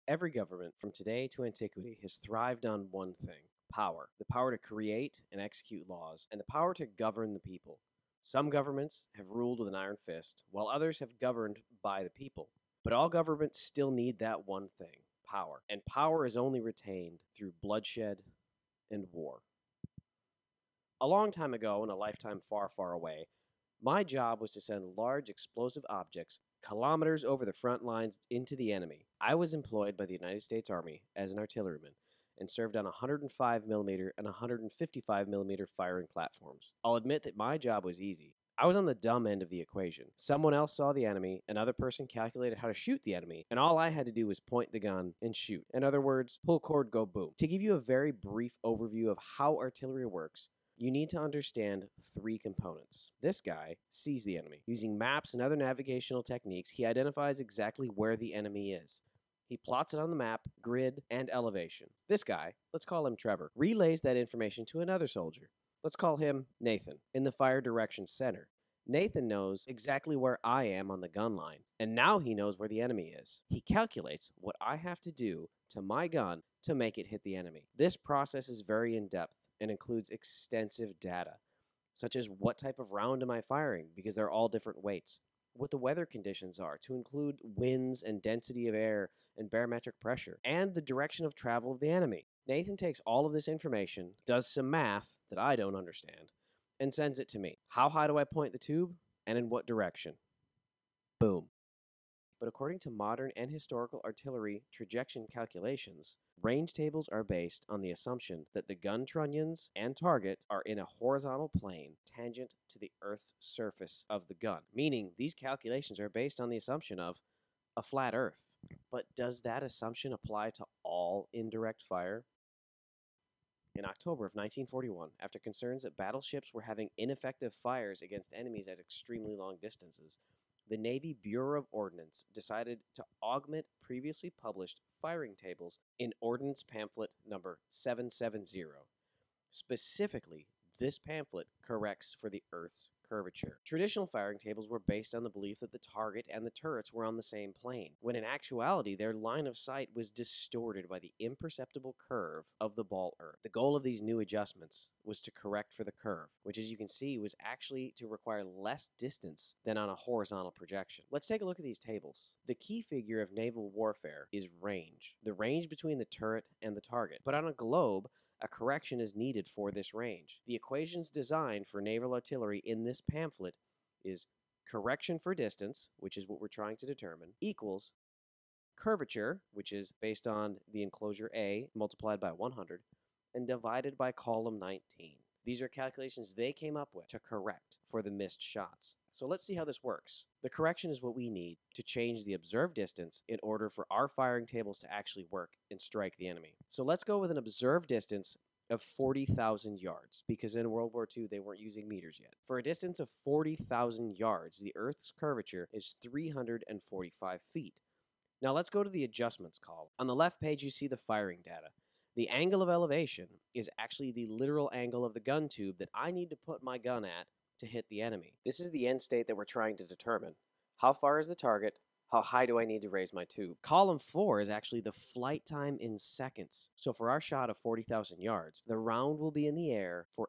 Every government from today to antiquity has thrived on one thing: power. The power to create and execute laws, and the power to govern the people. Some governments have ruled with an iron fist, while others have governed by the people. But all governments still need that one thing: power. And power is only retained through bloodshed and war. A long time ago, in a lifetime far, far away, my job was to send large explosive objects kilometers over the front lines into the enemy. I was employed by the United States Army as an artilleryman and served on 105mm and 155mm firing platforms. I'll admit that my job was easy. I was on the dumb end of the equation. Someone else saw the enemy, another person calculated how to shoot the enemy, and all I had to do was point the gun and shoot. In other words, pull cord, go boom. To give you a very brief overview of how artillery works, you need to understand three components. This guy sees the enemy. Using maps and other navigational techniques, he identifies exactly where the enemy is. He plots it on the map, grid, and elevation. This guy, let's call him Trevor, relays that information to another soldier. Let's call him Nathan, in the fire direction center. Nathan knows exactly where I am on the gun line, and now he knows where the enemy is. He calculates what I have to do to my gun to make it hit the enemy. This process is very in-depth and includes extensive data, such as what type of round am I firing, because they're all different weights, what the weather conditions are, to include winds and density of air and barometric pressure, and the direction of travel of the enemy. Nathan takes all of this information, does some math that I don't understand, and sends it to me. How high do I point the tube, and in what direction? Boom. But according to modern and historical artillery trajectory calculations, range tables are based on the assumption that the gun trunnions and target are in a horizontal plane tangent to the Earth's surface of the gun, meaning these calculations are based on the assumption of a flat Earth. But does that assumption apply to all indirect fire? In October of 1941, after concerns that battleships were having ineffective fires against enemies at extremely long distances, the Navy Bureau of Ordnance decided to augment previously published firing tables in Ordnance Pamphlet number 770. Specifically, this pamphlet corrects for the Earth's curvature. Traditional firing tables were based on the belief that the target and the turrets were on the same plane, when in actuality their line of sight was distorted by the imperceptible curve of the ball earth. The goal of these new adjustments was to correct for the curve, which, as you can see, was actually to require less distance than on a horizontal projection. Let's take a look at these tables. The key figure of naval warfare is range, the range between the turret and the target. But on a globe, a correction is needed for this range. The equations designed for naval artillery in this pamphlet is correction for distance, which is what we're trying to determine, equals curvature, which is based on the enclosure A multiplied by 100, and divided by column 19. These are calculations they came up with to correct for the missed shots. So let's see how this works. The correction is what we need to change the observed distance in order for our firing tables to actually work and strike the enemy. So let's go with an observed distance of 40,000 yards, because in World War II they weren't using meters yet. For a distance of 40,000 yards, the Earth's curvature is 345 feet. Now let's go to the adjustments column. On the left page you see the firing data. The angle of elevation is actually the literal angle of the gun tube that I need to put my gun at to hit the enemy. This is the end state that we're trying to determine. How far is the target? How high do I need to raise my tube? Column 4 is actually the flight time in seconds. So for our shot of 40,000 yards, the round will be in the air for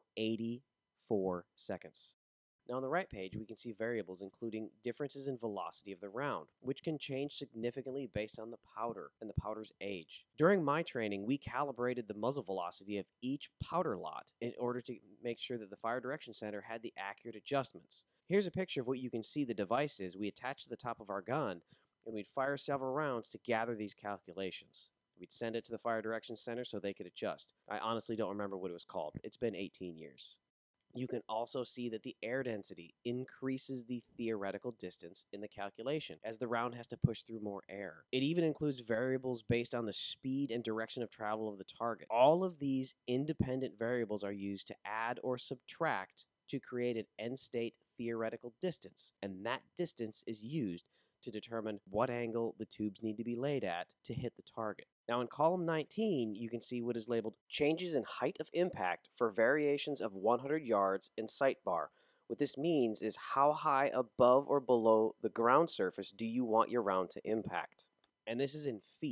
84 seconds. Now on the right page, we can see variables including differences in velocity of the round, which can change significantly based on the powder and the powder's age. During my training, we calibrated the muzzle velocity of each powder lot in order to make sure that the Fire Direction Center had the accurate adjustments. Here's a picture of what you can see the device is. We attach to the top of our gun, and we'd fire several rounds to gather these calculations. We'd send it to the Fire Direction Center so they could adjust. I honestly don't remember what it was called. It's been 18 years. You can also see that the air density increases the theoretical distance in the calculation, as the round has to push through more air. It even includes variables based on the speed and direction of travel of the target. All of these independent variables are used to add or subtract to create an end state theoretical distance, and that distance is used to determine what angle the tubes need to be laid at to hit the target. Now in column 19, you can see what is labeled changes in height of impact for variations of 100 yards in sight bar. What this means is how high above or below the ground surface do you want your round to impact. And this is in feet.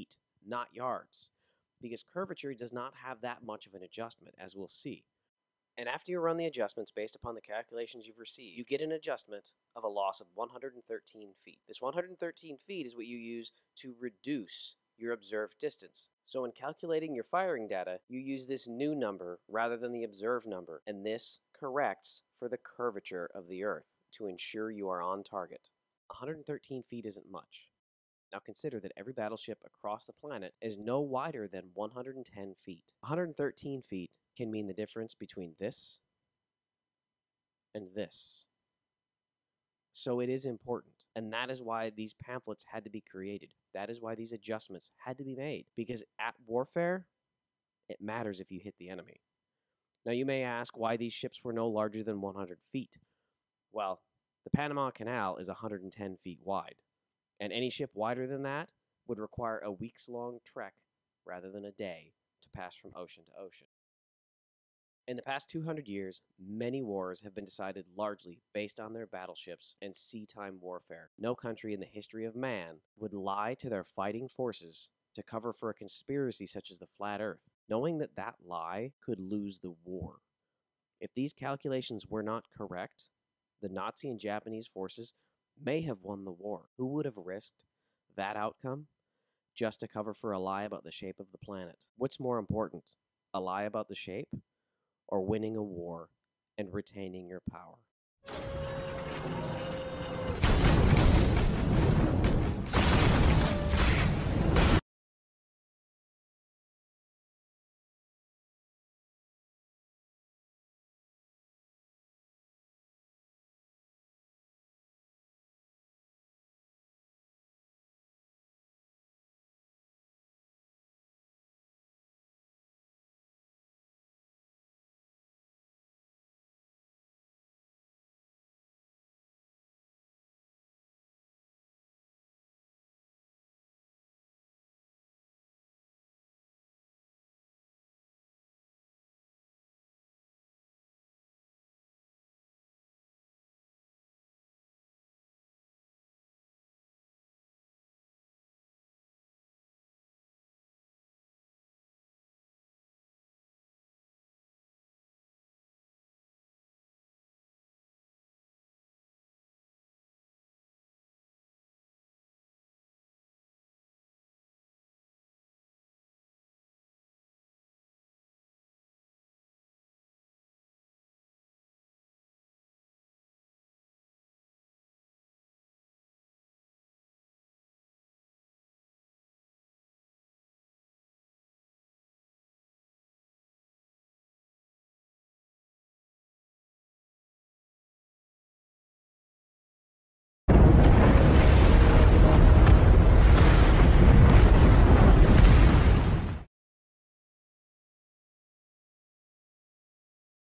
not yards, because curvature does not have that much of an adjustment, as we'll see. And after you run the adjustments based upon the calculations you've received, you get an adjustment of a loss of 113 feet. This 113 feet is what you use to reduce your observed distance. So in calculating your firing data, you use this new number rather than the observed number, and this corrects for the curvature of the Earth to ensure you are on target. 113 feet isn't much. Now consider that every battleship across the planet is no wider than 110 feet. 113 feet can mean the difference between this and this. So it is important, and that is why these pamphlets had to be created. That is why these adjustments had to be made, because at warfare, it matters if you hit the enemy. Now you may ask why these ships were no larger than 100 feet. Well, the Panama Canal is 110 feet wide, and any ship wider than that would require a weeks-long trek rather than a day to pass from ocean to ocean. In the past 200 years, many wars have been decided largely based on their battleships and seatime warfare. No country in the history of man would lie to their fighting forces to cover for a conspiracy such as the Flat Earth, knowing that that lie could lose the war. If these calculations were not correct, the Nazi and Japanese forces may have won the war. Who would have risked that outcome just to cover for a lie about the shape of the planet? What's more important, a lie about the shape, or winning a war and retaining your power?